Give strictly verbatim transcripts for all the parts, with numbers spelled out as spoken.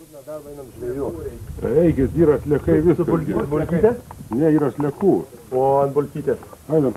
Eikit, yra sliekai viskas. Bulkytė? Ne, yra sliekų. O ant bulkytės? Einam.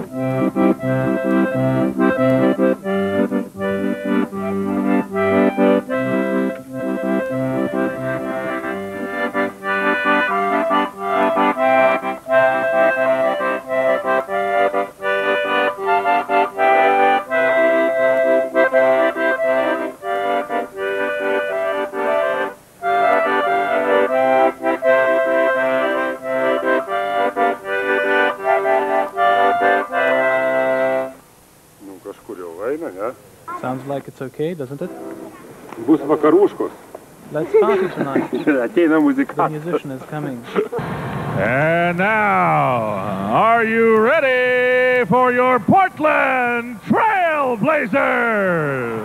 Sounds like it's okay, doesn't it? Bus vakaruškos. Let's party tonight. Ateina muzika. The musician is coming. And now, are you ready for your Portland Trailblazers?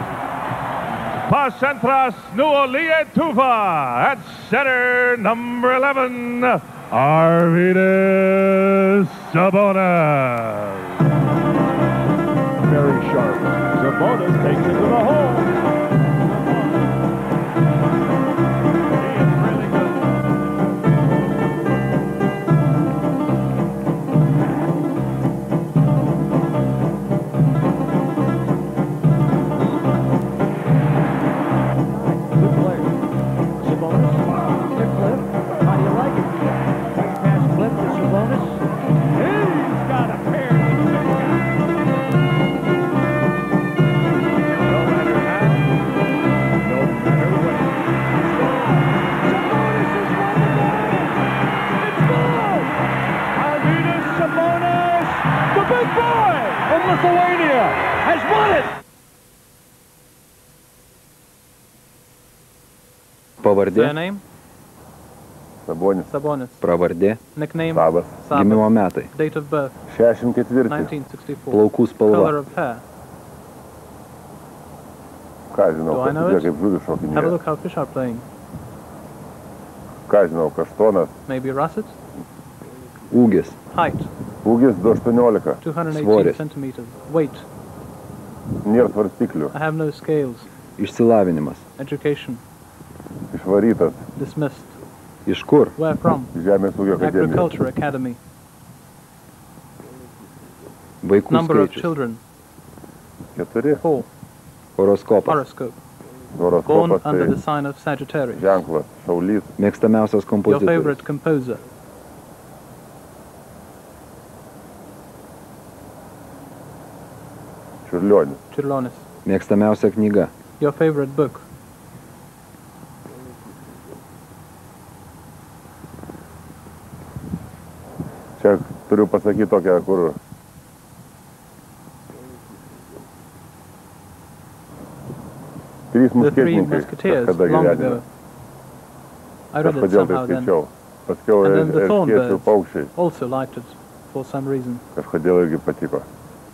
Pasentras Nuolie Tuva at center, number eleven, Arvydas Sabonis. Very sharp. Sabonis takes it to the hole. Lithuania has won it! Pavardė? Surname? Sabonis. Sabonis. Pravardė? Nickname? Sabas. Sabas. Gimimo metai? Date of birth? šešiasdešimt ketvirti. nineteen sixty-four. Plaukų Color spalva? of hair? Ką žinau, Do I know pasižiūrėk, it? kaip žuvį Have a šokinėja. look how fish are playing. Ką žinau, kaštonas. Maybe russet? Ūgis? Height? Ūgis du aštuoniolika. two hundred eighteen Svoris? centimeters. Weight? Nėra svarstyklių. I have no scales. Išsilavinimas? Education? Išvarytas. Dismissed. Iš kur? Where from? Žemės ūkio akademija. Agriculture Academy. Vaikų Number of skaičius? children? Keturi. Four. Horoskopas? Horoscope? Born Horoskopas under the tai sign of Sagittarius. ženklas. Šaulys. Mėgstamiausias Your kompozitorius? favorite composer? Čiurlionis. Čiurlionis. Mėgstamiausia knyga? Your favorite book? Čia turiu pasakyti tokią, kur trys The Three musketininkai Musketeers, kažkada long gyvenime. ago. I read it Kažkodėl tai somehow then. skaičiau. Paskiau And then the erškėčių Thornbirds paukščiai. also liked it for some reason. Kažkodėl irgi patiko.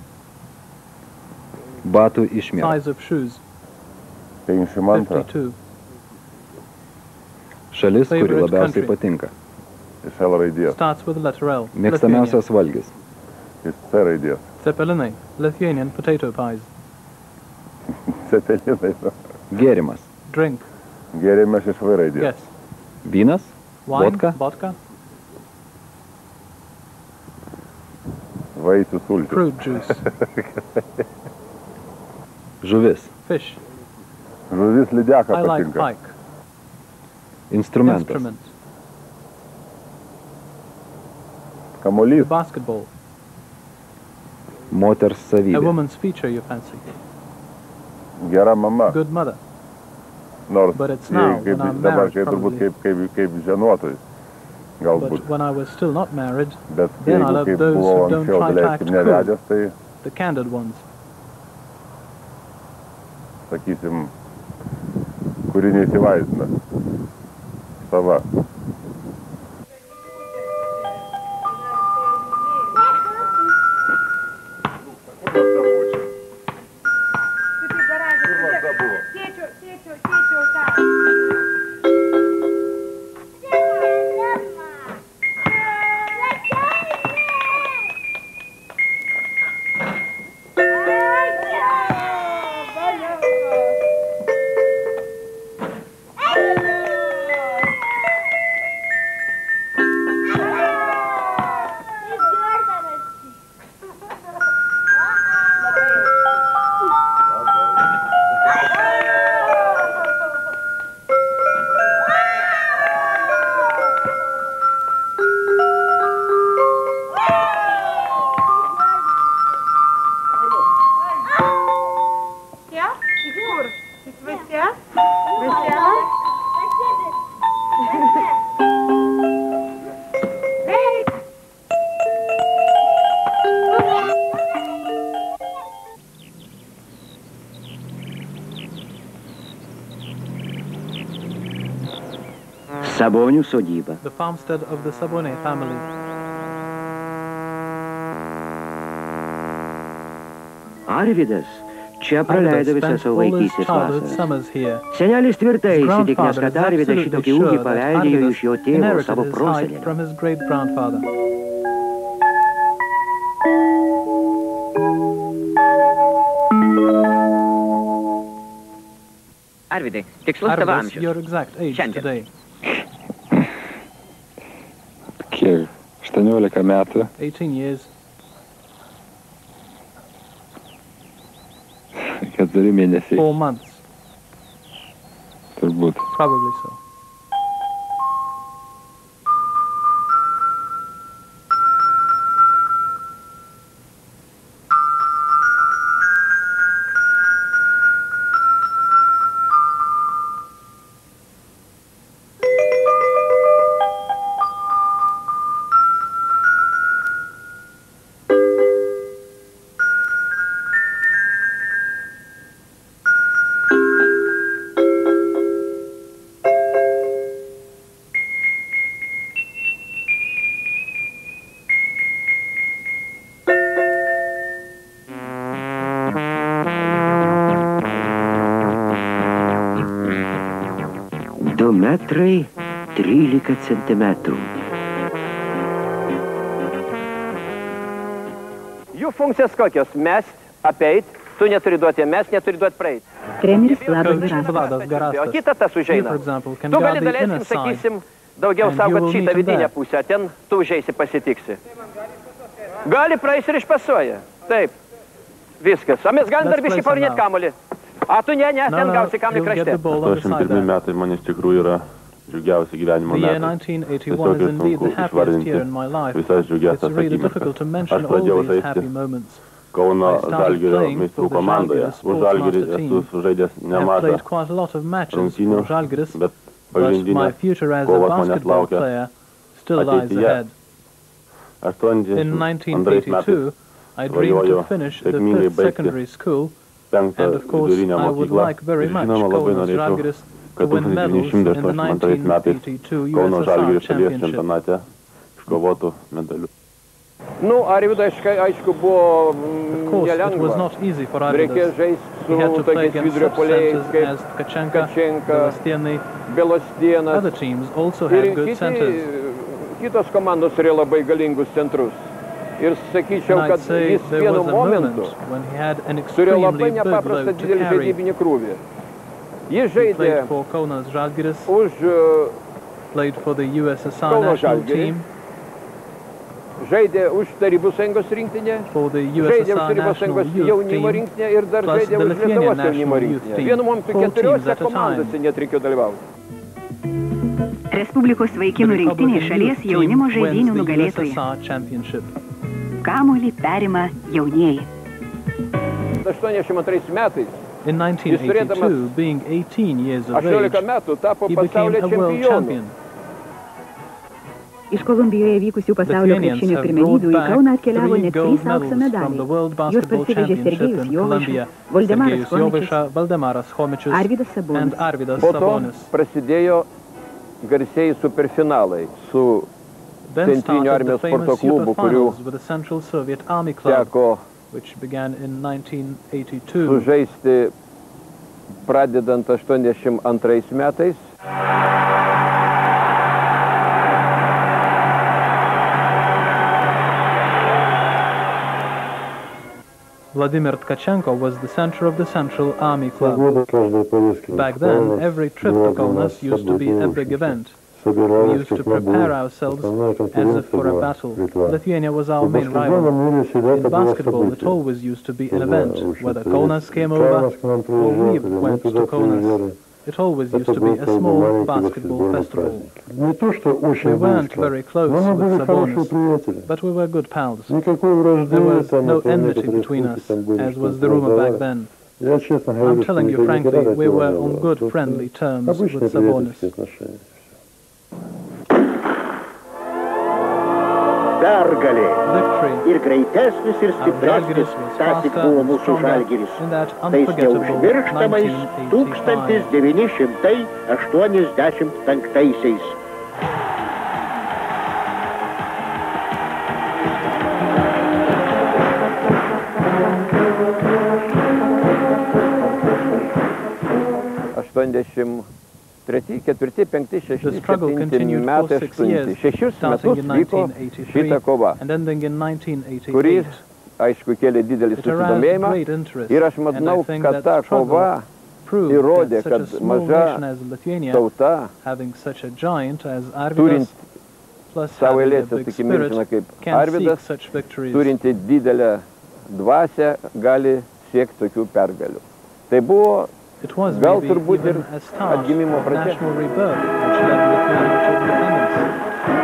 Batų išmėra? Size of shoes? penkiasdešimt antra. fifty-two. Šalis, kuri Favorite labiausiai country? patinka? Iš L raidės. Starts with the letter L. Mėgstamiausias valgis? Iš C raidės. Zeppelinai. Lithuanian potato pies. Cepelinai. Gėrimas? Drink. Gėrėme iš V raidės. Yes. Vynas? Wine? Vodka? Vodka? Vaisių sultis. Fruit juice. Žuvis? Fish. Žuvis lydeka I like patinka. pike. Instrumentas? Instrument. Kamuolys. Basketball. Moters A savybė? woman's feature you fancy. Gera mama. Good mother. Nors But it's jei now, kaip, when I'm dabar married, kai turbūt probably. kaip, kaip, kaip žienuotojai. Galbūt. But when I was still not married, Bet then I jeigu love kaip those buvau who don't anksčiau, try to act daleiskim, nevedęs, tai, the candid ones. sakysim, kuri neįsivaizdina. Sava. Tėčio, tėčio, tėčio, tą. Hello. Sabonių sodyba. The farmstead of the Sabone family. Arvydas čia praleido visą Spent savo all his vaikystės childhood vasarą. summers here. Senelis tvirtai His įsitikinęs, grandfather kad is Arvydas absolutely šitokį sure ūkį that paveldėjo Arvydas iš jo tėvo, inherited savo his height prosenelio. from his great-grandfather. Arvydai, tikslus tavo Arvydas, amžius. your exact age Šiandien. today. Kiek? aštuoniolika metų. eighteen years. Keturi mėnesiai. Four months. Turbūt. Probably so. Du metrai trylika centimetrų. Jų funkcijas kokios? Mest, apeit, tu neturi duoti mest, neturi duoti praeit. Treneris Vladas Coach Garastas. Vladas O Garastas. kita tas He, užeina. for example, can Tu guard gali the daleiskim, inner side. sakysim, daugiau and saugot you will šitą meet him vidinę there. pusę, ten tu užeisi pasitiksi. Gali praeis ir išpasuoja. Taip. Viskas. O mes galim Let's dar biškį play some parinėti now. kamuolį. A tu ne, ne, No, ten no, gausi kamuolį you'll get the krašte. ball on the aštuoniasdešimt side pirmi there. metai man iš tikrųjų yra džiugiausi gyvenimo The year metai. nineteen eighty-one is indeed the happiest year in my life. Visas džiugias It's really akimirkas. difficult to mention Aš all pradėjau these happy žaisti moments. Kauno I started Žalgirio playing meistrų for the komandoje. Žalgiris Už Sports Žalgirį Master esu team. sužaidęs I've nemažą played quite a lot of matches rungtynių, for Žalgiris, bet but my pagrindinės future as a kovos manęs basketball laukia player still lies ateityje. ahead. In aštuoniasdešimt nineteen antrais metais eighty-two, I dreamed svajoju to finish the sėkmingai fifth baigti secondary school, penktą and of course vidurinę I would mokyklą. like very Ir much žinoma labai Kaunas norėčiau, Žalgiris to kad win medals devyniasdešimt in the antrais nineteen metais eighty-two Kauno U S S R Žalgirio šalies championship. čempionate iškovotų medalių. Nu, Arvydas, aišku, buvo Of course, it was nelengva. not easy for Reikėjo Arvydas. žaisti He had su to play tokiais against vidurio such puolėjais centers kaip as Tkachenka, Tkachenka, Belostienny. Belostienas. Other teams also Ir had good kiti, centers. kitos komandos turėjo labai galingus centrus. Ir sakyčiau, And I'd kad say jis there vienu was a momentu moment when he had an turėjo labai extremely big nepaprastą load to didelį carry. žaidybinį krūvį. Jis He žaidė played for Kaunas Žalgiris, už uh, played for the U S S R Kauno national Žalgirį, team, žaidė už Tarybų Sąjungos rinktinę, for the U S žaidė S už R Tarybų national Sąjungos youth jaunimo team, rinktinę ir dar plus žaidė the už Lithuanian Lietuvos national jaunimo youth rinktinę. team. Vienu momentu Four teams keturiose at a time. komandose net reikėjo dalyvauti. Respublikos vaikinų The rinktinė Republican šalies youth jaunimo team žaidynių wins the U S S nugalėtoja. R championship. Kamuolį perima jaunieji. aštuoniasdešimt antrais metais, In nineteen eighty-two, being eighteen years of age, aštuoniolika metų, tapo he became pasaulio a world čempionu. champion. Iš Kolumbijoje vykusių pasaulio Lithuanians krepšinio have pirmenybių į brought Kauną back atkeliavo three net gold trys aukso medals from the medaliai. World Juos Basketball parsivežė Championship Sergejus in Jovaiša, Colombia. Valdemaras Sergejus Jovaiša, Chomičius, Valdemaras Chomičius, Arvydas Sabonis. and Arvydas Po to Sabonis. prasidėjo garsieji superfinalai su Then Centrinių started the armijos sporto famous klubų, kurių superfinals with the Central Soviet Army Club, teko which began in nineteen eighty-two. sužaisti pradedant aštuoniasdešimt antrais metais. Vladimir Tkachenko was the center of the Central Army Club. Back then, every trip to Kaunas used to be a big event. We used to prepare ourselves as if for a battle. Lithuania was our main rival. In basketball, it always used to be an event, whether Kaunas came over or we went to Kaunas. It always used to be a small basketball festival. We weren't very close with Sabonis, but we were good pals. There was no enmity between us, as was the rumor back then. I'm telling you frankly, we were on good, friendly terms with Sabonis. Pergalė. Victory. Ir greitesnis, ir stipresnis, tas tik buvo mūsų Žalgiris. Tais neužmirštamais tūkstantis devyni šimtai aštuoniasdešimt penktaisiais. aštuoniasdešimt treti, ketvirti, penkti, The šešti, struggle septinti continued for metai, six aštunti. years, Šešius starting metus in vyko nineteen eighty-three šita kova, and ending in nineteen eighty-eight. kuris, aišku, kėlė didelį It aroused susidomėjimą. great interest, Ir aš and I manau, think kad that ta struggle kova proved įrodė, that such kad a small maža nation as Lithuania, tauta, having such a giant as Arvidas, turint plus savo having a eilėse big tokį milžiną spirit, kaip can seek Arvidas, such victories. turinti didelę dvasią, gali siekti tokių pergalių. Tai buvo It was gal maybe turbūt ir even a start atgimimo of pradžia. national rebirth, which led Lithuania to independence.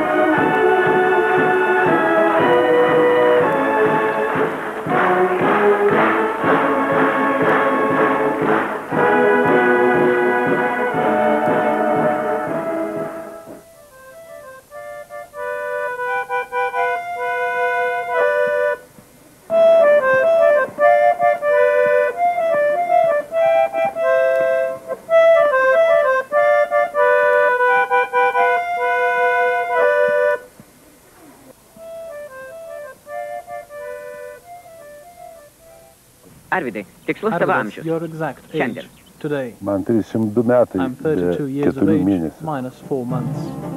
Arvidai, tikslus tavo Arvidas, amžius. your exact age Šiandien. today. Man trisdešimt du metai, I'm be thirty-two years of keturių age, mėnesių. minus four months.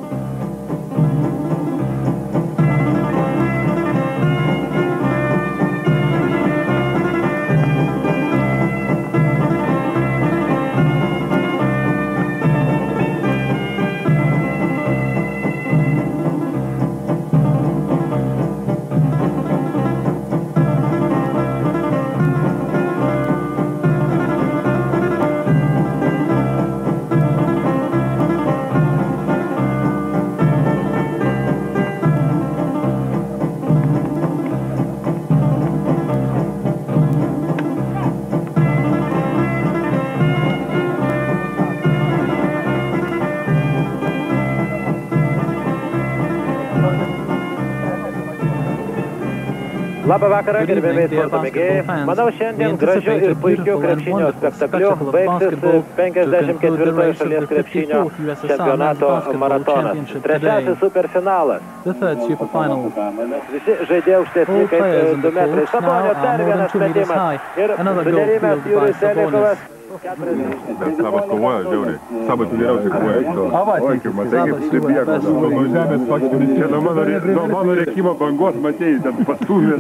Labą vakarą, gerbėmiai sporto mėgėjai. Manau, šiandien gražiu ir puikiu krepšinio spektakliu baigsis penkiasdešimt ketvirtojo šalies krepšinio čempionato maratonas. Trečiasis superfinalas. Visi žaidė aukštesni kaip du metrai. Sabonio dar vienas metimas. Ir sunerimęs Jūris Selikovas. Bet Sabas kovoja, žiauriai. Sabas geriausiai kovoja. Oi, kaip matai, kaip taip jėgo. Nuo žemės faktinis čia nuo mano, nuo mano rėkimo bangos matėjai, ten pastūmė.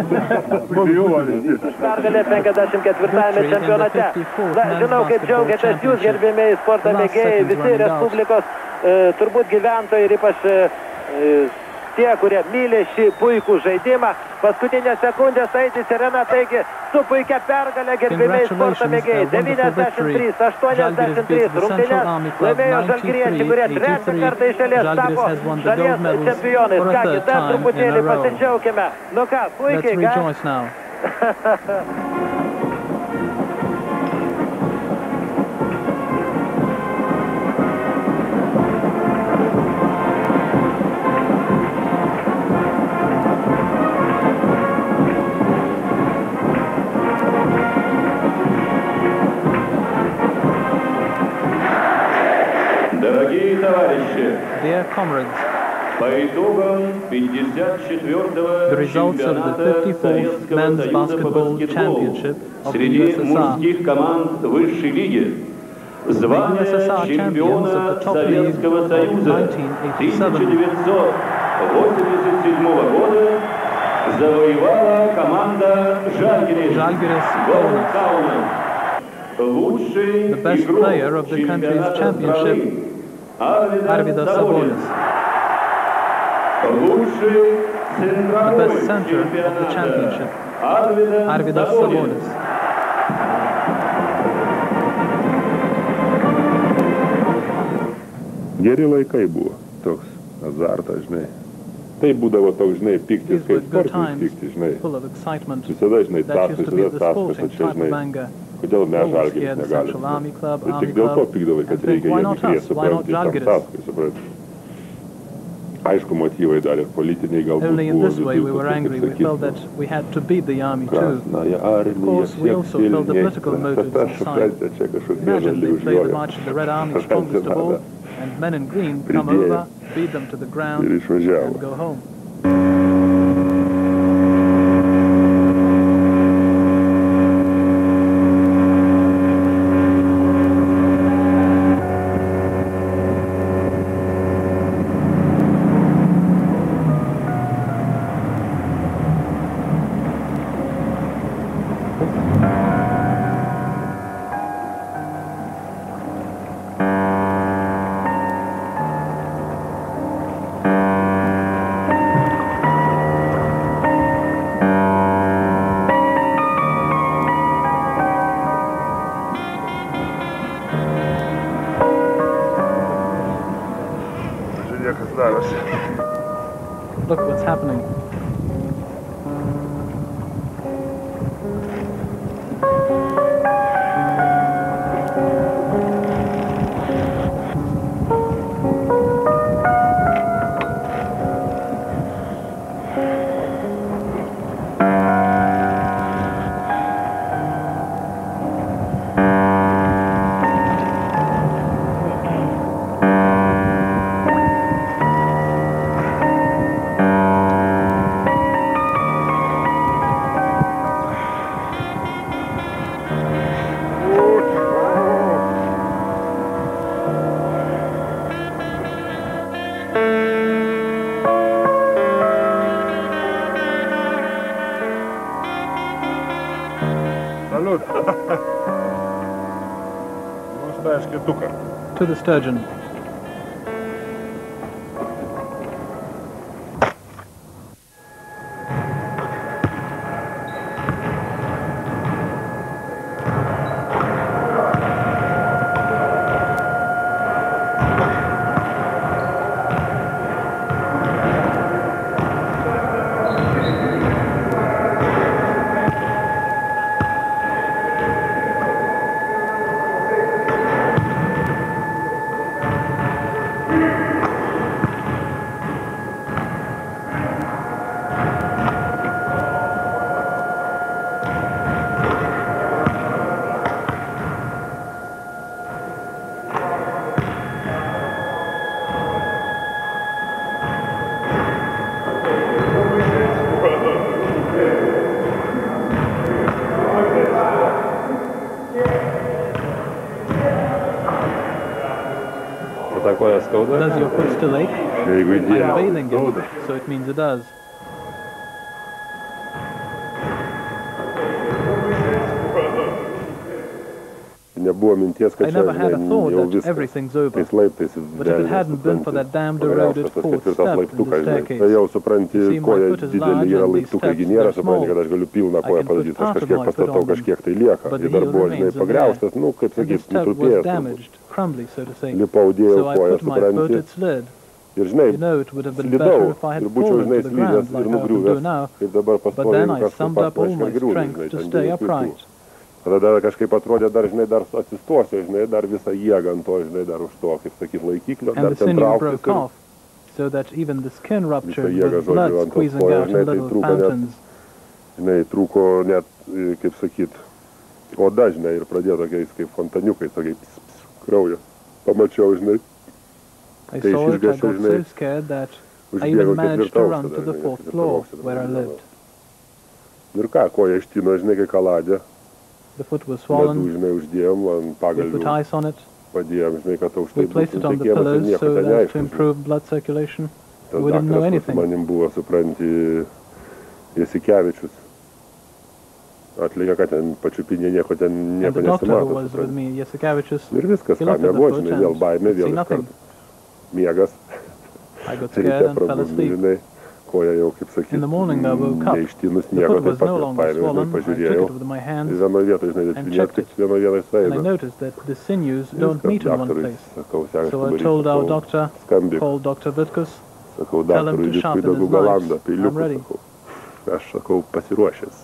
Pergalė penkiasdešimt ketvirtajame čempionate. Na, žinau, kaip džiaugiatės jūs, gerbėmiai sporto mėgėjai, visi Respublikos e, turbūt gyventojai ir ypač e, tie, kurie myli šį puikų žaidimą. Paskutinės sekundės eiti sirena, taigi su puikia pergalė, gerbėmiai sporto mėgėjai. devyniasdešimt trys aštuoniasdešimt trys rungtynes laimėjo žalgiriečiai, kurie trečią kartą iš eilės tapo šalies čempionais. Kągi, dar truputėlį pasidžiaukime. Nu ką, puikiai, ką? Дорогие товарищи, Dear comrades, по итогам пятьдесят четвёртого the results of the чемпионата fifty-fourth Men's Советского Basketball Союза по Championship баскетболу of the среди U S S R. мужских команд высшей лиги. Звание U S S R champions чемпиона of the top league Советского of Союза nineteen eighty-seven. тысяча девятьсот восемьдесят седьмого года завоевала команда Žalgiris Kaunas. Лучший The best игрок player of the country's чемпионата championship, страны Arvidas Sabonis. Лучший The центровой best center of the чемпионата championship, Arvidas Arvidas Sabonis. Sabonis. Geri laikai buvo, toks azartas, žinai. Tai būdavo toks, žinai, piktis, These were kaip good sportinis times, piktis, žinai. full of excitement. Visada, žinai, That tas, used to be visada the tas, sporting kad čia, type of žinai, anger. kodėl mes Always Žalgiris here, the negalim. Central Army Club, Ir Army tik dėl to Club. pykdavai, And kad think, reikia why jiem not iškviesti, us? Why not supranti, Žalgiris? Tamsavskai, supranti. Aišku, motyvai dar ir politiniai galbūt Only in buvo, this way we were angry. We felt that we had to beat the army too. Of course, we also felt the political motives inside. Imagine they play the march of the Red Army strongest of all, and men in green come over, beat them to the ground, and go home. darosi. Look what's happening. To the sturgeon. Does your foot still ache? I'm bathing you, so it means it does. I never had a thought that everything's over. But if it hadn't been for that damned eroded fourth step in the staircase, you see, my foot is large and these steps are small. I can put part of my foot on them, but the heel remains in there. And the step was damaged, crumbly, so to say. So I put my foot, it slid. You know, it would have been better if I had fallen to the ground like I often do now, but then I summed up all my strength to stay upright. Tada kažkaip atrodė dar, žinai, dar atsistosiu, žinai, dar visą jėgą ant to, žinai, dar už to, kaip sakyt, laikiklio, dar ten trauktis. So that even the skin ruptured with blood squeezing out in little fountains. Žinai, trūko net, kaip sakyt, oda, žinai, ir pradėjo tokiais kaip fontaniukai, tokiais kraujo. Pamačiau, žinai. I saw it, I got so scared that I even managed to run to the fourth floor where I lived. Ir ką, koja ištino, žinai, kai kaladė. The foot was swollen. We put ice on it. We placed it on the pillows so that to improve blood circulation. We didn't know anything. And the doctor who was with me, Jasikevičius, he looked at the foot and see nothing. I got scared and fell asleep. In the morning I woke up. The foot was no longer swollen. I took it with my hands and checked it. And I noticed that the sinews don't meet in one place. So I told our doctor, called Doctor Vitkus, tell him to sharpen his knives. I'm ready. Aš sakau, pasiruošęs.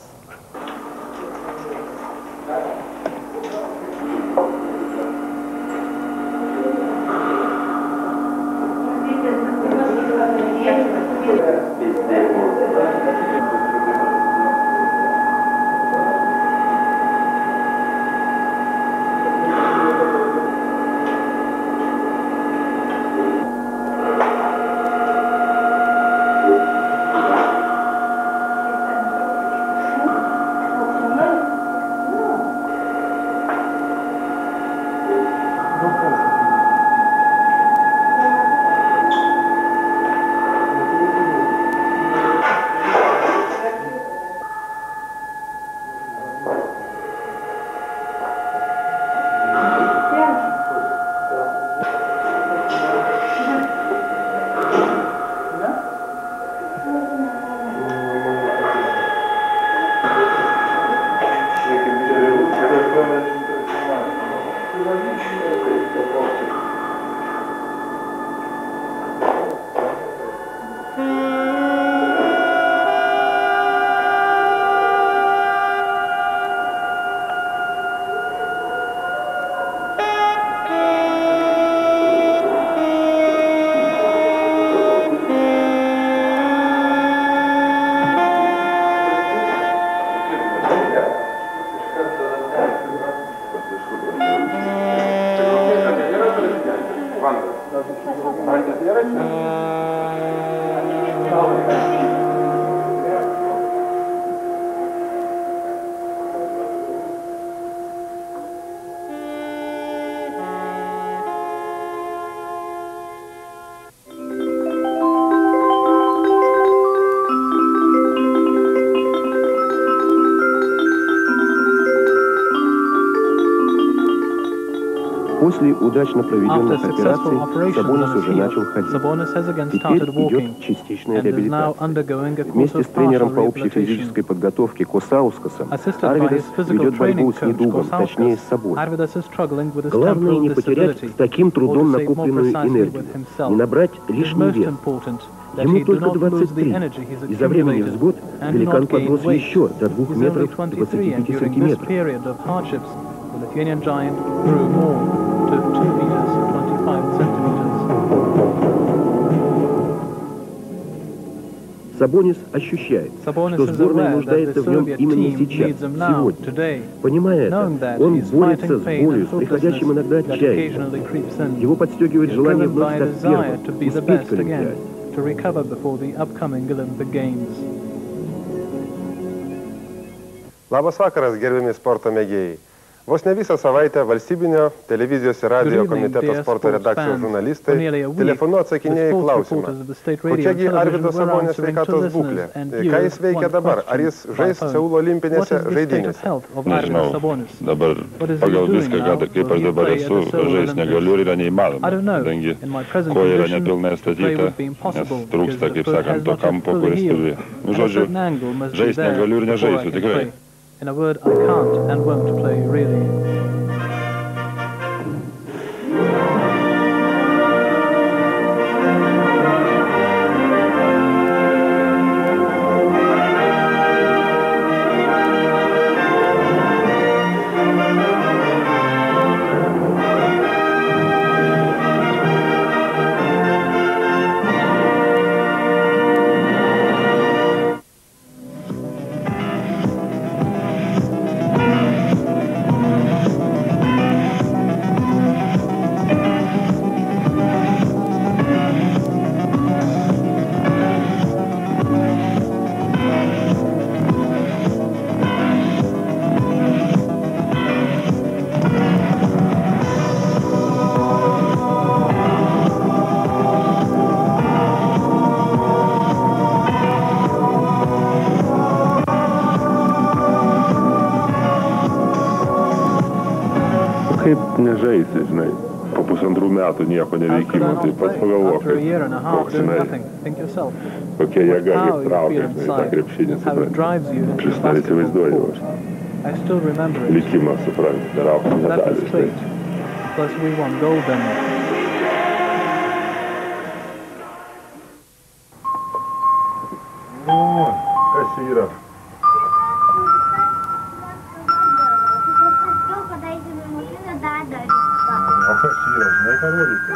После удачно проведенных операций Сабонис уже начал ходить. Теперь идет частичная реабилитация. Вместе с тренером по общей физической подготовке Косаускасом Арвидас ведет борьбу с недугом, точнее с собой. Главное не потерять с таким трудом накопленную энергию, не набрать лишний вес. Ему только двадцать три, и за время невзгод великан подрос еще до двух метров двадцати пяти сантиметров. The Lithuanian giant grew more to two meters twenty-five centimeters. Сабонис ощущает, что сборная нуждается в нем именно сейчас, сегодня. Понимая это, он борется с болью, с приходящим иногда отчаянием. Его подстегивает желание вновь стать первым, успеть к Олимпиаде. Labas vakaras, gerbiami sporto mėgėjai. Vos ne visą savaitę valstybinio televizijos ir radio komiteto sporto redakcijos žurnalistai telefonu atsakinėja į klausimą. Kokiagi Arvydo Sabonio sveikatos būklė? Ką jis veikia dabar? Ar jis žais Seulo olimpinėse žaidynėse? Nežinau, dabar pagal viską, kaip aš dabar esu, žais negaliu ir yra neįmanoma, kadangi koja yra nepilnai statyta, nes trūksta, kaip sakant, to kampo, kuris turi. Nu, žodžiu, žais negaliu ir nežaisiu, tikrai. In a word, I can't and won't play, really. Kaip nežaisi, žinai, po pusantrų metų nieko neveikimo, tai pats pagalvok, koks, žinai, kokia jėga, kaip traukia, žinai, tą krepšinį, supranti. Plius dar įsivaizduoju, aš. Likimą, supranti, traukia medalį, žinai. O, kas čia yra? O kas čia yra, žinai, ką rodyti?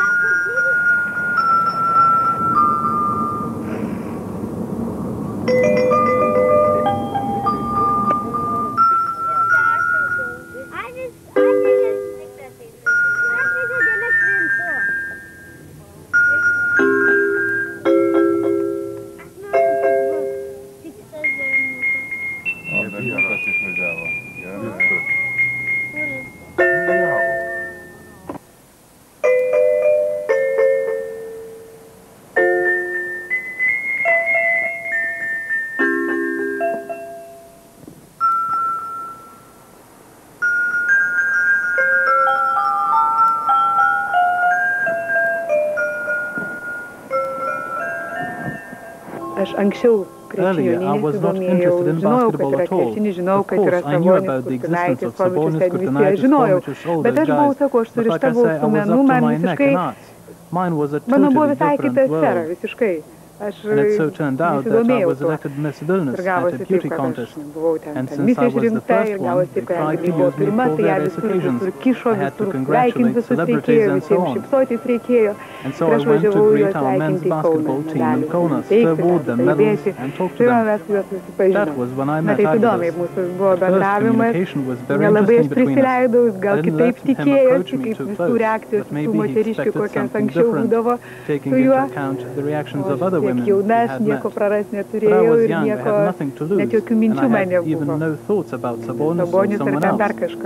Earlier, I was not interested in basketball at all. Of course, I knew about the existence of Sabonis, Kurtinaitis, Fomičius, all those guys. But like I say, I was up to my neck in arts. Mine was a totally different world. And it so turned out that I was elected Miss Vilnius at a beauty contest. And since I was the first one, they tried to use me for various occasions. I had to congratulate celebrities and so on. And so I went to greet our men's basketball team in Kaunas, to award them medals and talk to them. That was when I met Arvydas. The first communication was very interesting between us. I didn't let him approach me too close, but maybe he expected something different, taking into account the reactions of other women he had met. But I was young, I had nothing to lose, and I had even no thoughts about Sabonis or someone else.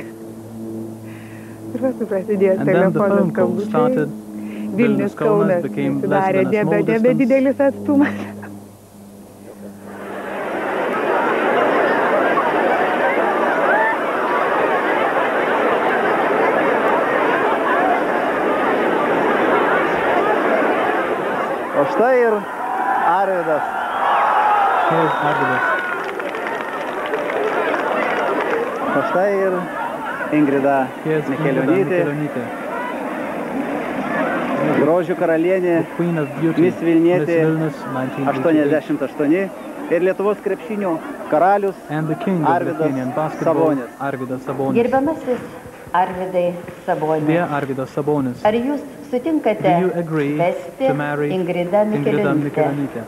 And then the phone call started. Vilnius Kaunas became less than a small distance. O štai ir Arvydas. Here's Arvydas. O štai ir Ingrida Mikelionytė. Grožių karalienė Miss Vilnietė aštuoniasdešimt aštuoni ir Lietuvos krepšinio karalius Arvydas Sabonis. Gerbiamasis Arvydai Sabonis. Dear Arvydas Sabonis. Ar jūs sutinkate vesti Ingridą Mikelionytę?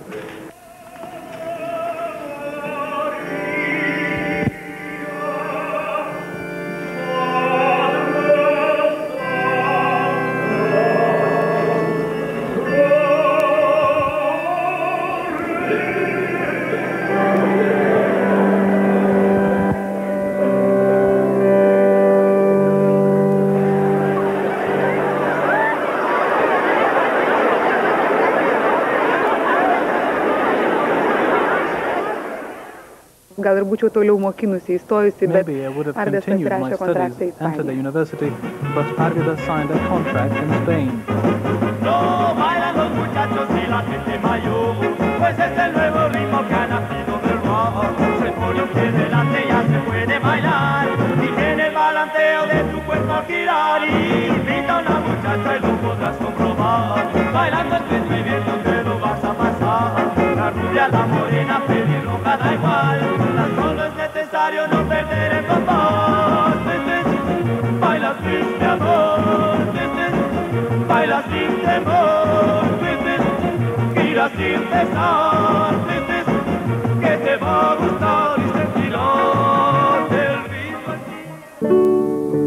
Gal ir būčiau toliau mokinusi, įstojusi, bet Arvydas pasirašė kontraktą į Ispaniją. But Arvydas signed a contract in Spain. No bailan los muchachos y la gente mayor, pues es el nuevo ritmo que ha nacido del rock. Se pone un pie delante y ya se puede bailar, y tiene el balanceo de tu cuerpo al girar. Y invita a una muchacha y lo podrás comprobar, bailando el ritmo y viendo que lo vas a pasar. La rubia, la morena, pelirroja, da igual, tan solo es necesario no perder el compás. Baila sin amor, baila sin temor, gira sin cesar, que te va a gustar y sentirás el ritmo así.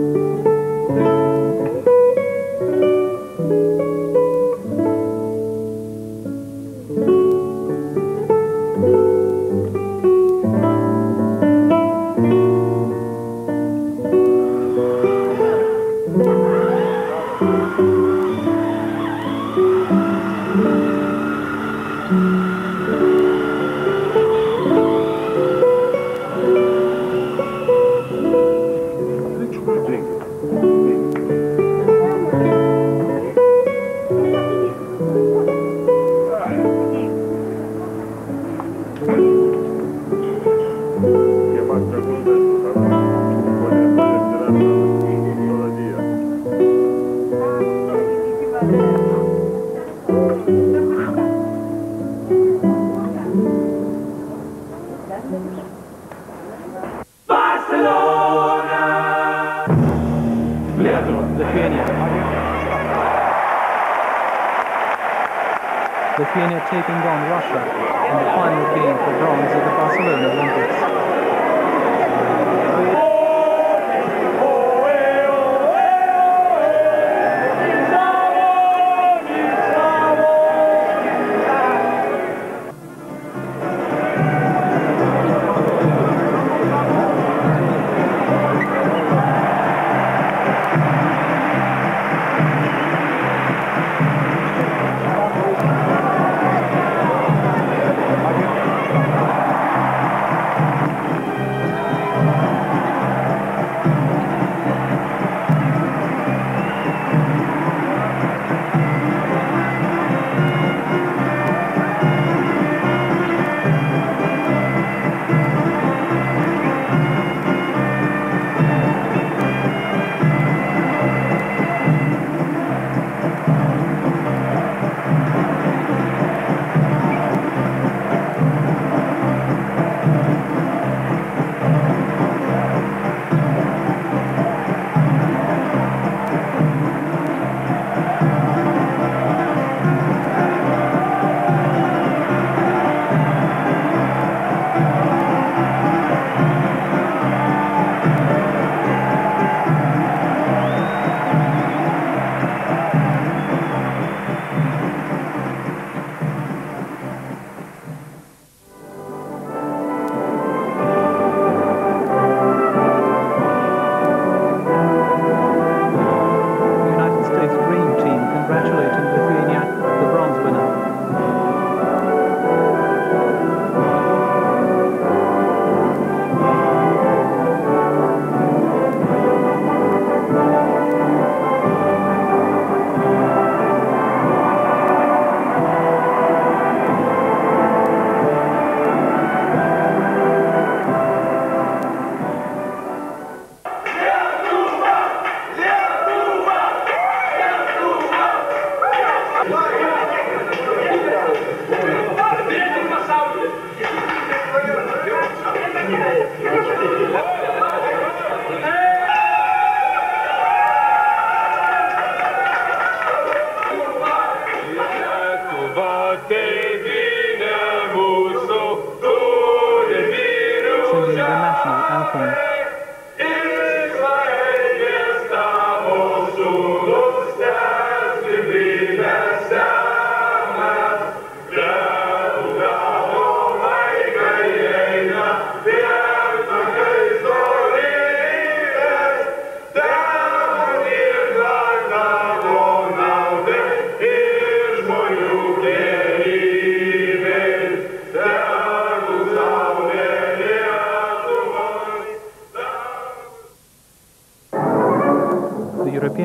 Lithuania taking on Russia in the final game for bronze at the Barcelona Olympics.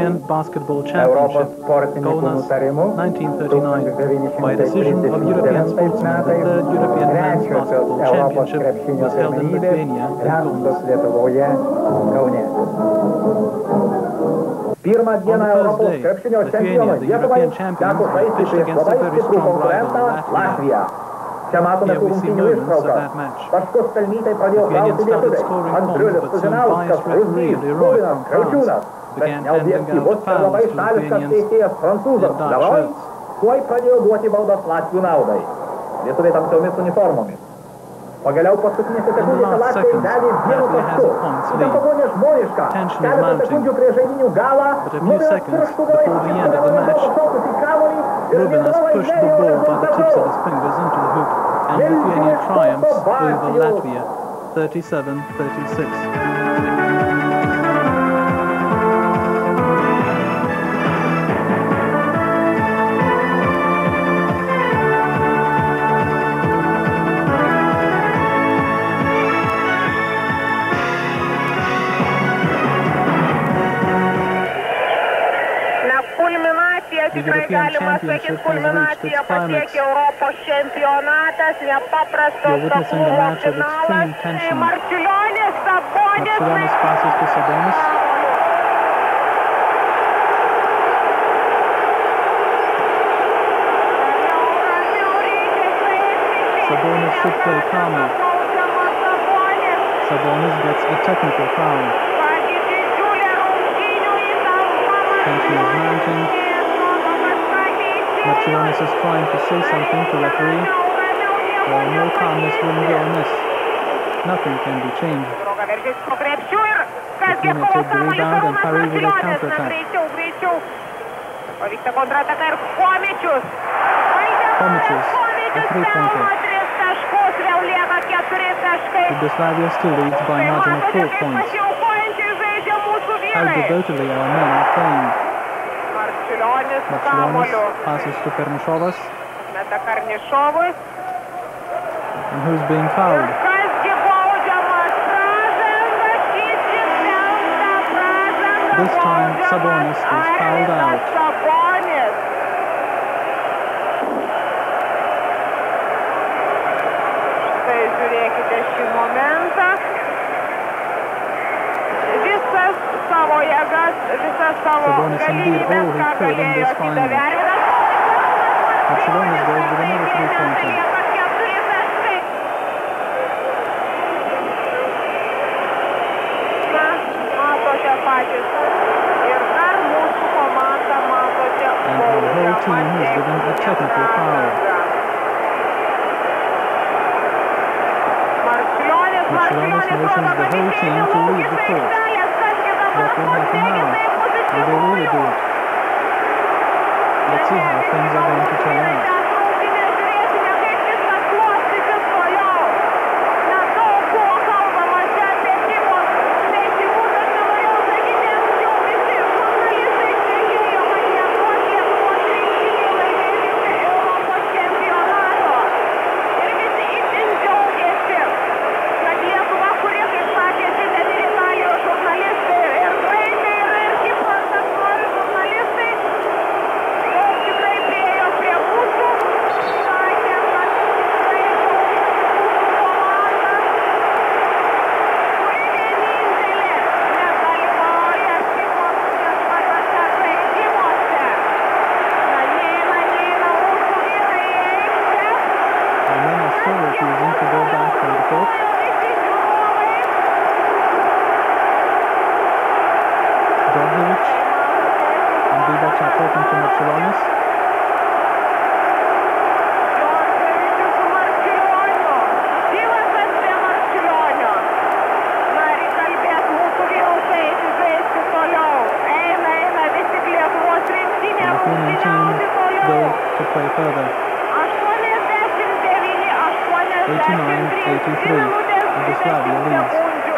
European Basketball Championship, Kaunas, nineteen thirty-nine. By decision of European sportsmen, the third European Men's Basketball Championship was held in Lithuania and Kaunas. Pirmą dieną Europos day, krepšinio Lithuania, čempionai the Lietuvai European champions, teko žaisti pitched prieš against a labai very stiprų strong konkurentą rival, Latvia. Latviją. Čia matome Here tų we see rungtynių moments of ištraukas. that match. Taškus pelnytai pradėjo Lithuanians gauti started lietuviai. scoring Andriulis points, but soon Kuzinauskas, biased referee Rusnys, Leroy Kubinas, from Kraučiūnas. France Bet began handing neobjektyvus out ir labai fouls to šališkas Lithuanians teisėjas prancūzas in dark Leroy shirts. tuoj pradėjo duoti baudas Latvių naudai. Lietuviai tamsiomis uniformomis. Pagaliau paskutinėse sekundėse Latvijai davė vienu tašku. Įtampa buvo nežmoniška. Keletą sekundžių prieš žaidinių galą numeris pirštų galai pašokus į kamuolį ir Rubinas pushed the ball by the tips of his fingers into the hoop, and Lithuania triumphs over Latvia, thirty-seven thirty-six. Tikrai galima sakyti, kulminacija pasiekė Europos čempionatas, nepaprastos taklumo finalas. Marčiulionis, Sabonis. Marčiulionis passes to Sabonis. Sabonis should play calmly. Sabonis gets a technical foul. Tension is mounting. Marčiulionis is trying to say something to referee. Well, no calmness wouldn't go amiss. Nothing can be changed. Lithuania take the rebound and parry with a counter-attack. Chomičius, a three-pointer. Yugoslavia still leads by a margin of four points. How devotedly our men are playing. Marčiulionis passes to Karnišovas. And who's being fouled? This time Sabonis is fouled out. Štai žiūrėkite šį momentą. Visas savo jėgas, visas savo galimybės, ką galėjo atidavė Arvidas. Marčiulionis goes with another three-pointer. Na, matote patys. Ir dar mūsų komanda matote. And the whole team is given a technical foul. Marčiulionis, Marčiulionis motions the whole team to leave the court. What will happen now? Will they really do it? Let's see how things are going to turn out. eighty-nine eighty-three. Yugoslavia leads.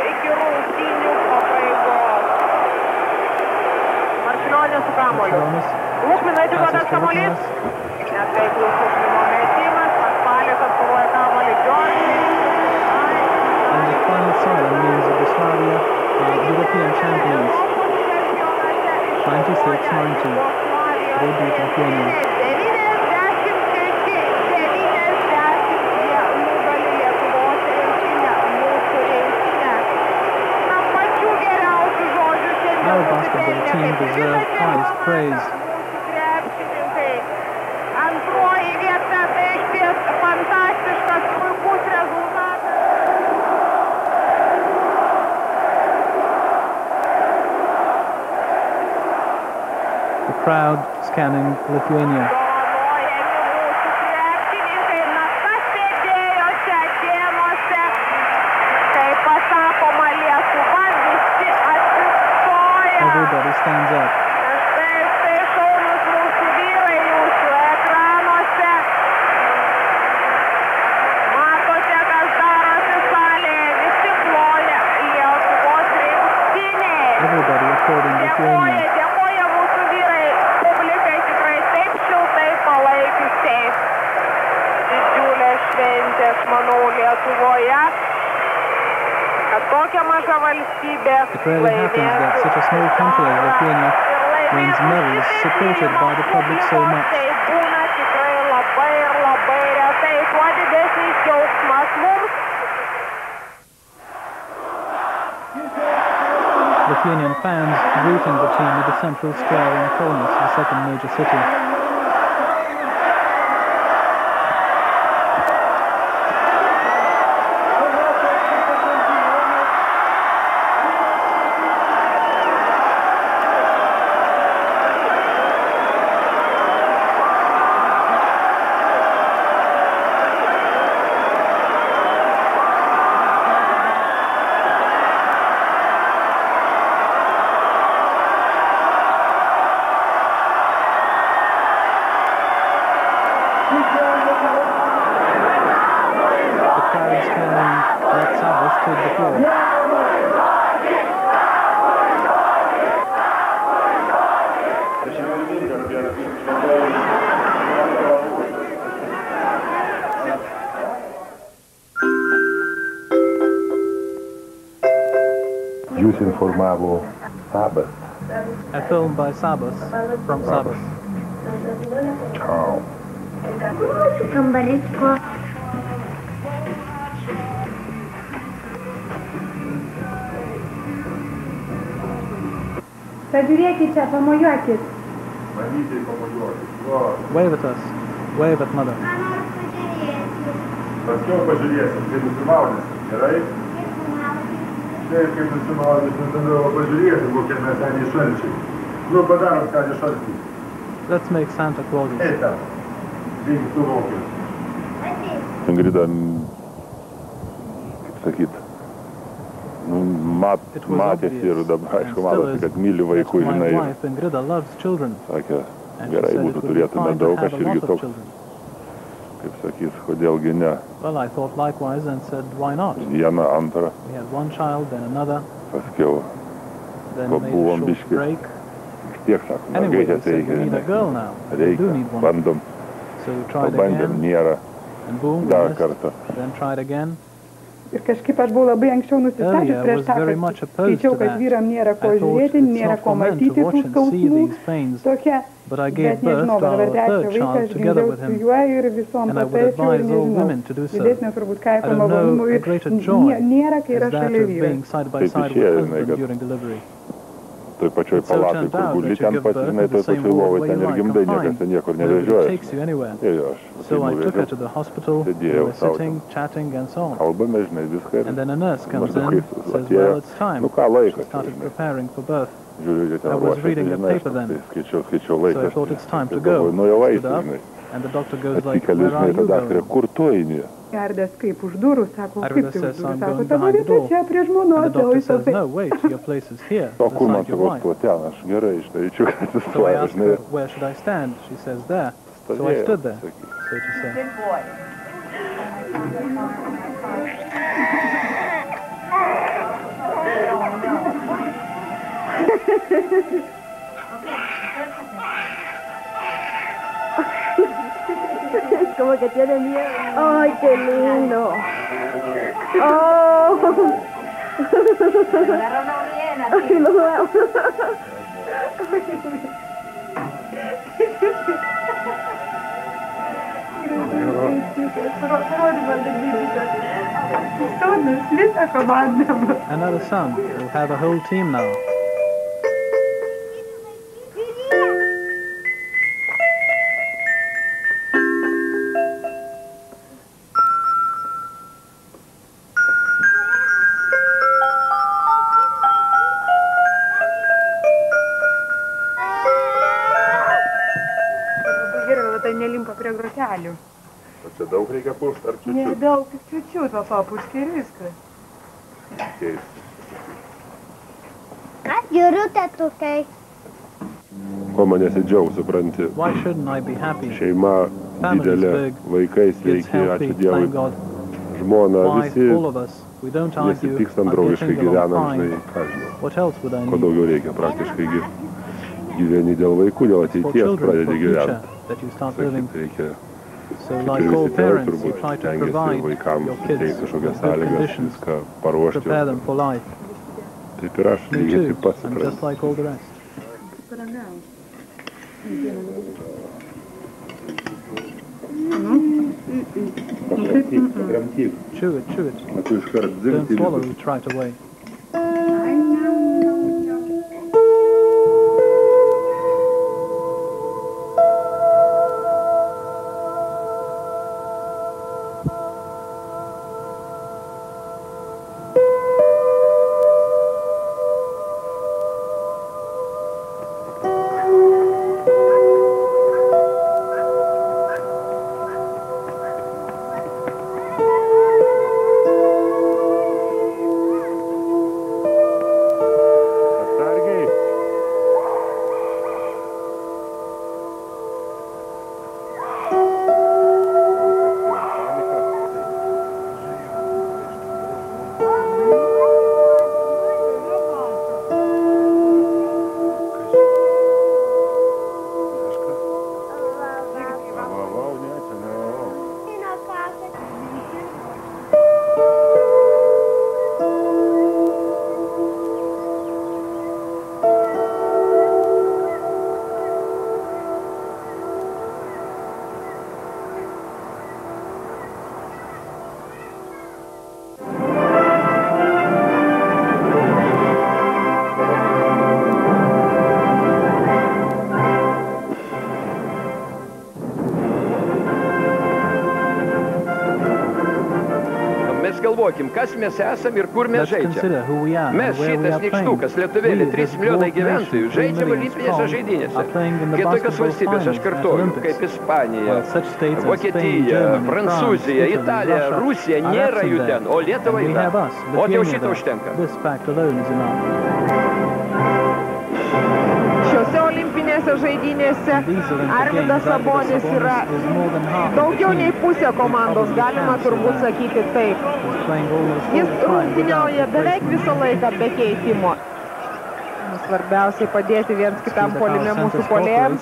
Marčiulionis su kamuoliu. Lukminai atiduotas kamuolys. Netaiklus Lukmino metimas. Paspalis atkovoja kamuolį Džordžiui. And the final siren means Yugoslavia are European champions. twenty-six ninety. They beat Lithuania. Our basketball team deserves highest praise. The crowd scanning Lithuania. Everybody stands up. Everybody applauding Lithuania. It rarely happens that such a small country as Lithuania wins medals supported by the public so much. Lithuanian fans greeting the team at the central square in Kaunas, the second major city. Jūs informavo Sabas. A film by Sabas, from Sabas. Ciao. Kambaritko. Pažiūrėkit čia, pamojuokit. Mamytei pamojuokit. Wave at us. Wave at mother. Paskiau pažiūrėsim, kaip nusimaudysim, gerai? Taip, kaip nusimaudysim, tada pažiūrėsim, kokie mes ten šalčiai. Nu, padarom ką šalčiai. Let's make Santa Clauses. Eita, reikia suvokti. Ingrida, kaip sakyt, nu, mat, matėsi ir dabar, aišku, matosi, kad myli vaikų, žinai. Sakė, gerai būtų turėtume daug, aš irgi toks, kaip sakys, kodėlgi ne. Vieną, antrą. Paskiau, ko buvom biški. Tiek, sako, mergaitės reikia, reikia, bandom. Pabandėm, nėra. Dar kartą. Ir kažkaip aš buvau labai anksčiau nusistačius prieš tą, kad skaičiau, kad vyram nėra ko žiūrėti, nėra ko matyti tų skausmų, tokia, bet nežinau, bet dabar trečią vaiką aš gimdžiau su juo ir visom patarčiau ir nežinau, didesnio turbūt kaifo malonumų ir nėra, kai yra šalia vyras. Taip išėjo, žinai, kad toj pačioj palatai, kur guli ten pats, žinai, toj pačioj lovai, ten ir gimdai, niekas ten niekur nevežioja. Ir aš sėdėjau sau ten. Kalbame, žinai, viską ir maždaug kaip atėjo, nu ką laikas, žinai. Žiūriu, ten ruošiasi, žinai, skaičiau, skaičiau laikas. Ir galvoju, nu jau eisi, žinai. Atsikeli, žinai, tada daktarė, kur tu eini? Arvydas kaip už durų, sako, kaip tai už durų, sako, tavo vieta čia prie žmonos, o jis taip. O kur man sakau, tuo ten, aš gerai ištaičiu, kad atsistoja, žinai. Stovėjau, Como que tiene miedo. ¡Ay, qué lindo! ¡Oh! Agarra una bien así. Another son will have a whole team now. Nelimpa prie grotelių. O čia daug reikia puršt, ar čiučiut? Ne, daug, čiučiut, va papurški ir viskas. Keista. Aš žiūriu tetukai. Ko man nesidžiaug, supranti? Šeima didelė, vaikai sveiki, ačiū Dievui. Žmona, visi nesipykstam draugiškai gyvenam, žinai, ką žinau. Ko daugiau reikia praktiškai gyveni dėl vaikų, dėl ateities pradedi gyventi. Sakyt, reikia, kaip ir visi tėvai turbūt stengiasi vaikams suteikti kažkokias sąlygas, viską paruošti. Taip ir aš lygiai taip pat suprantu. Pakramtyk, pakramtyk. Chew it, chew it. A tu iškart Don't swallow it right away. Galvokim, kas mes esam ir kur mes žaidžiam. Mes šitas nykštukas, Lietuvėlė, trys milijonai gyventojų, žaidžiam olimpinėse žaidynėse. Kitokios valstybės, aš kartuoju, kaip Ispanija, Vokietija, Prancūzija, Italija, Rusija nėra jų ten, o Lietuva yra. O jau šitą užtenka. Šiuose olimpinėse žaidynėse Arvydas Sabonis yra daugiau nei pusė komandos, galima turbūt sakyti taip. Jis rungtyniauja beveik visą laiką be keitimo. Svarbiausiai padėti viens kitam puolime mūsų puolėjams.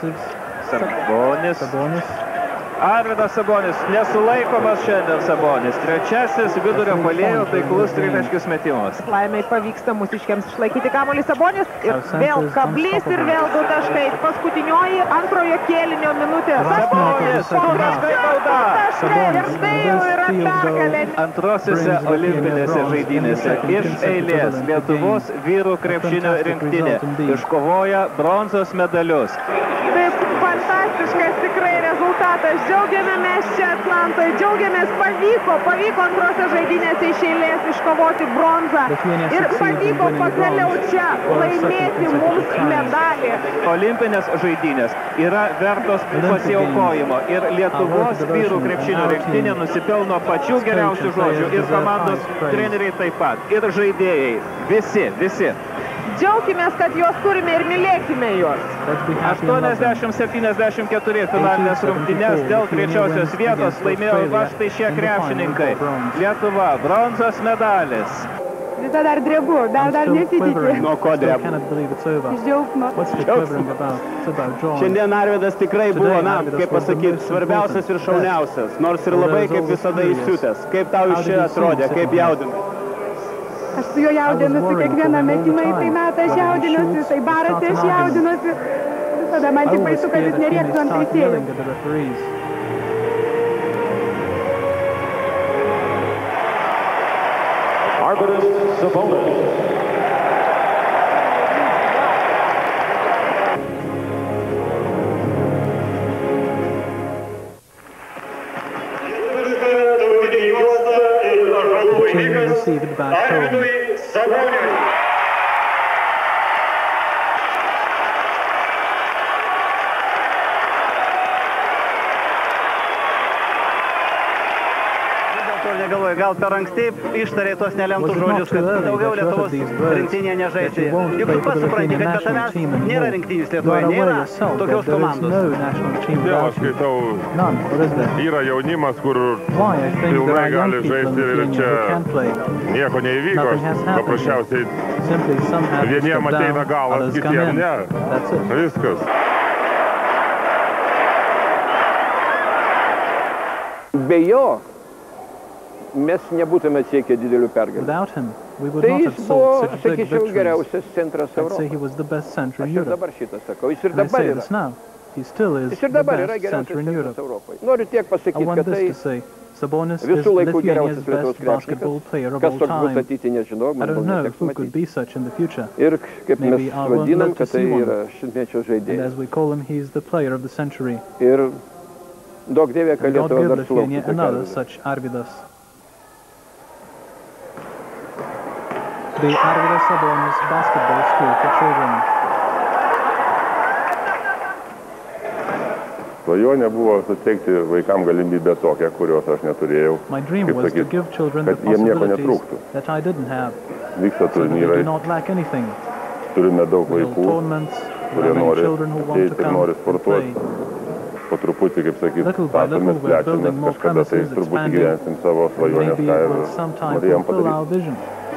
Sabonis. Arvydas Sabonis, nesulaikomas šiandien Sabonis. Trečiasis vidurio puolėjo taiklus tritaškis metimas. Laimiai pavyksta mūsiškiams išlaikyti kamuolį. Sabonis ir vėl kablys ir vėl du taškai. Paskutinioji antrojo kėlinio minutė. Sabonis, du taškai bauda. Ir tai jau yra pergalė. Antrosiose olimpinėse žaidynėse iš eilės Lietuvos vyrų krepšinio rinktinė iškovoja bronzos medalius. Taip, fantastiškas tikrai rezultatas. Džiaugiamės mes čia Atlantoje, džiaugiamės pavyko, pavyko antrose žaidynėse iš eilės iškovoti bronzą ir pavyko pagaliau čia laimėti mums medalį. Olimpinės žaidynės yra vertos pasiaukojimo ir Lietuvos vyrų krepšinio rinktinė nusipelno pačių geriausių žodžių ir komandos treneriai taip pat, ir žaidėjai, visi, visi. Džiaukimės, kad juos turime ir mylėkime juos. aštuoniasdešimt septyniasdešimt keturi finalinės rungtynės dėl trečiosios vietos laimėjo va štai šie krepšininkai. Lietuva, bronzos medalis. Vis dar drebu, dar dar nesitiki. Nuo ko drebu? Iš džiaugsmo. Šiandien Arvydas tikrai buvo, na, kaip pasakyti, svarbiausias ir šauniausias. Nors ir labai kaip visada įsiutęs. Kaip tau iš čia atrodė, kaip jaudinai? Aš su juo jaudinusi, kiekvieną metimą į tai metą aš jaudinusi, tai barasi aš jaudinusi. Tada man tik baisu, kad jis nerėktų ant teisėjų. Arvydas Sabonis. Received back home. Negalvoju, gal per anksti ištarė tos nelemtus žodžius, kad daugiau Lietuvos rinktinė nežaisti. Juk tu pats supranti, kad be tavęs nėra rinktinės Lietuvoje, nėra tokios komandos. Vėl aš skaitau, yra jaunimas, kur pilnai gali žaisti ir čia nieko neįvyko. Paprasčiausiai vieniem ateina galas, kitiem ne. Viskas. Be jo mes nebūtume siekę didelių pergalių. Tai jis buvo, sakyčiau, geriausias centras Europoje. Aš ir dabar šitą sakau. Jis ir dabar yra. Jis ir dabar yra geriausias centras Europoje. Noriu tiek pasakyti, kad tai visų laikų geriausias Lietuvos krepšininkas. Kas toks bus ateity, nežinau, man gal neteks matyti. Ir kaip mes vadinam, kad tai yra šimtmečio žaidėjas. Ir daug dievė, kad Lietuva dar sulauktų pergalę. The Arvydas Sabonis Basketball School for Children. Svajonė buvo suteikti vaikam galimybę tokią, kurios aš neturėjau. Kaip sakyt, kad jiem nieko netrūktų. Vyksta turnyrai. Turime daug vaikų, kurie nori ateiti ir nori sportuoti. Po truputį, kaip sakyt, statomės, plečiamės, kažkada tai turbūt įgyvensim savo svajonės, ką ir norėjom padaryti.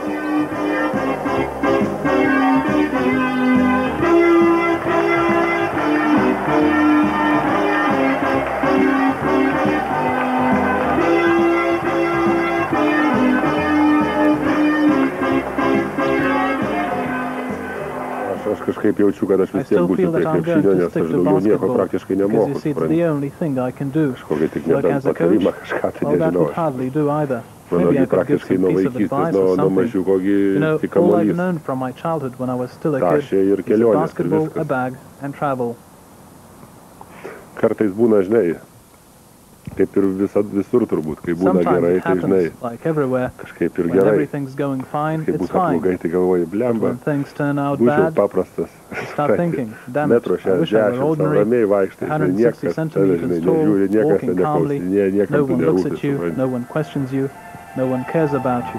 Aš kažkaip jaučiu, kad aš vis tiek būsiu prie krepšinio, nes aš daugiau nieko praktiškai nemoku, suprantu. Kažkokia tik nebent patarimą, kažką tai nežinau. Manogi praktiškai nuo vaikystės, nuo mažiukogi tik kamuolys. Tašė ir kelionės ir viskas. Kartais būna, žinai, kaip ir visur turbūt, kai būna gerai, tai žinai, kažkaip ir gerai. Kai bus aplogai, tai galvoji, blemba, būčiau paprastas, metro šešiasdešimt, ramiai vaikštai, žinai, niekas tave, žinai, nežiūri, niekas te neklausinėja, niekam tu nerūpi, supranti. No one cares about you.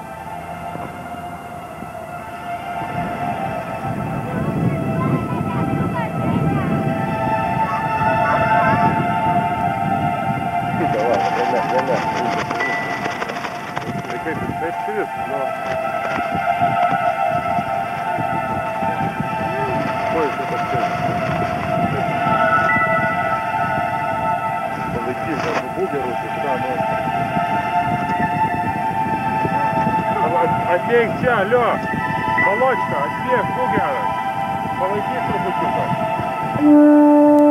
Отбег čia, алло, молочка, отбег, бугеры, полойди трубочку.